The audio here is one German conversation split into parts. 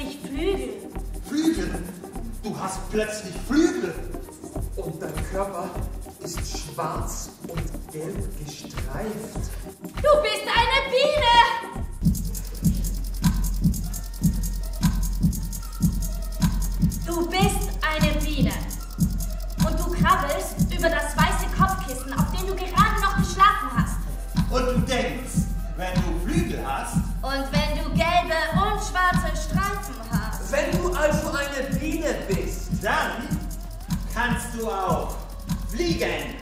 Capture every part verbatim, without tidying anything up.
plötzlich Flügel. Flügel? Du hast plötzlich Flügel. Und dein Körper ist schwarz und gelb gestreift. Du bist eine Biene! Du bist eine Biene. Und du krabbelst über das weiße Kopfkissen, auf dem du gerade noch geschlafen hast. Und du denkst, wenn du Flügel hast... Und wenn du gelbe und schwarze Streifen hast. Wenn du also eine Biene bist, dann kannst du auch fliegen.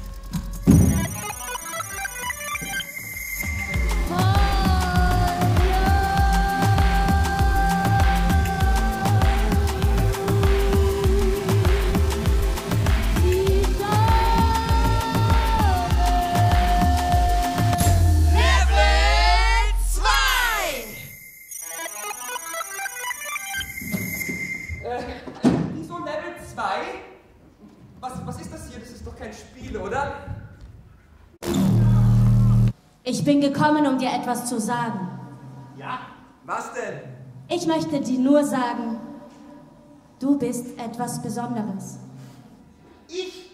Wieso Level zwei? Was, was ist das hier? Das ist doch kein Spiel, oder? Ich bin gekommen, um dir etwas zu sagen. Ja? Was denn? Ich möchte dir nur sagen, du bist etwas Besonderes. Ich